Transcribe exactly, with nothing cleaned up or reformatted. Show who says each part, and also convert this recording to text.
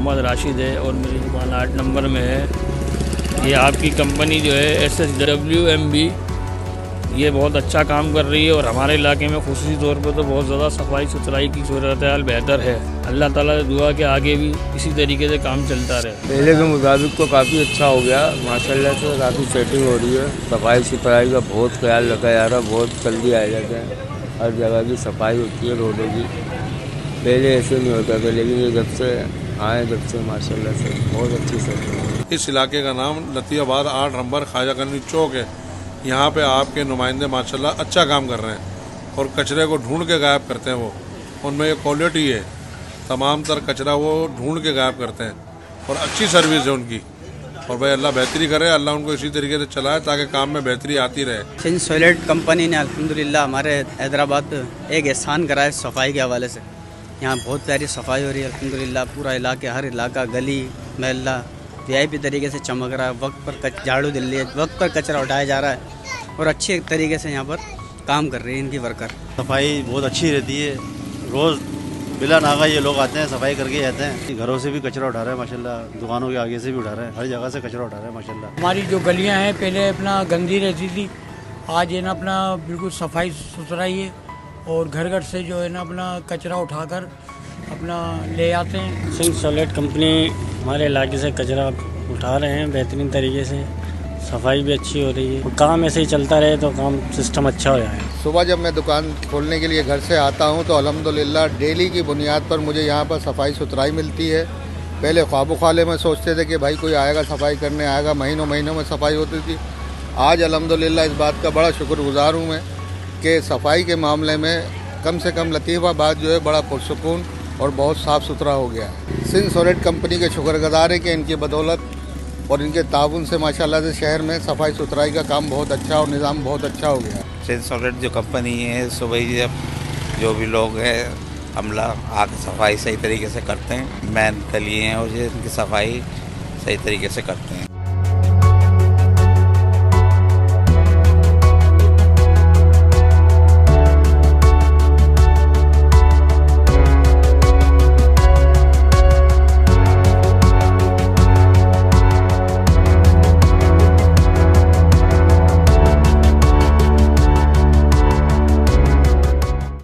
Speaker 1: मोहम्मद राशिद है और मेरी दुकान आठ नंबर में है। ये आपकी कंपनी जो है S S W M B, ये बहुत अच्छा काम कर रही है और हमारे इलाके में खुसूसी तौर पर तो बहुत ज़्यादा सफाई सुथराई की सूरत हाल बेहतर है। अल्लाह ताला से दुआ के आगे भी इसी तरीके से काम चलता रहे।
Speaker 2: पहले के मुताबिक तो काफ़ी अच्छा हो गया माशाल्लाह से, काफ़ी सेटिंग हो रही है। सफाई सुथराई का बहुत ख्याल रखा जा रहा है, बहुत जल्दी आ जाता है। हर जगह की सफाई होती है रोडों की, पहले ऐसे नहीं होता था, लेकिन ये जब से आए जब से माशाल्लाह से बहुत अच्छी सेटिंग।
Speaker 3: इस इलाके का नाम लतीफ़ाबाद आठ नंबर ख्वाजा गंज चौक है। यहाँ पे आपके नुमाइंदे माशाल्लाह अच्छा काम कर रहे हैं और कचरे को ढूंढ के गायब करते हैं। वो उनमें ये क्वालिटी है, तमाम तर कचरा वो ढूंढ के गायब करते हैं और अच्छी सर्विस है उनकी। और भाई अल्लाह बेहतरी करे, अल्लाह उनको इसी तरीके से चलाए ताकि काम में बेहतरी आती रहे।
Speaker 4: सिंह सॉलिड कंपनी ने अल्हम्दुलिल्लाह हमारे हैदराबाद पे एक एहसान करा है सफाई के हवाले से। यहाँ बहुत प्यारी सफाई हो रही है अल्हम्दुलिल्लाह। पूरा इलाके, हर इलाका, गली महल्ला वीआईपी तरीके से चमक रहा है। वक्त पर झाड़ू दिल रही है, वक्त पर कचरा उठाया जा रहा है और अच्छे तरीके से यहाँ पर काम कर रही है इनकी वर्कर।
Speaker 5: सफाई बहुत अच्छी रहती है, रोज़ बिला नागा ये लोग आते हैं, सफाई करके जाते हैं। घरों से भी कचरा उठा रहे हैं माशाल्लाह, दुकानों के आगे से भी उठा रहे हैं, हर जगह से कचरा उठा रहे हैं माशाल्लाह।
Speaker 6: हमारी जो गलियाँ हैं पहले अपना गंदी रहती थी, आज है ना अपना बिल्कुल सफाई सुथराई है और घर घर से जो है ना अपना कचरा उठाकर अपना ले आते हैं।
Speaker 1: सिंह सॉलिड कंपनी हमारे इलाके से कचरा उठा रहे हैं बेहतरीन तरीके से, सफाई भी अच्छी हो रही है। काम ऐसे ही चलता रहे तो काम सिस्टम अच्छा हो जाए।
Speaker 7: सुबह जब मैं दुकान खोलने के लिए घर से आता हूं तो अल्हम्दुलिल्लाह डेली की बुनियाद पर मुझे यहां पर सफाई सुथराई मिलती है। पहले ख्वाबो ख्वाले में सोचते थे कि भाई कोई आएगा सफाई करने आएगा, महीनों महीनों में सफाई होती थी। आज अल्हम्दुलिल्लाह इस बात का बड़ा शुक्रगुजार हूँ मैं कि सफाई के मामले में कम से कम लतीफ़ाबाद जो है बड़ा पुरसुकून और बहुत साफ़ सुथरा हो गया है। सिंह सॉलिड कंपनी के शुक्रगुजार हैं कि इनकी बदौलत और इनके ताउन से माशाल्लाह से शहर में सफाई सुथराई का काम बहुत अच्छा और निज़ाम बहुत अच्छा हो गया।
Speaker 8: सिंह सॉलिड जो कंपनी है, सुबह जब जो भी लोग हैं अमला आके सफाई सही तरीके से करते हैं, मैन गली हैं और ये इनकी सफाई सही तरीके से करते हैं।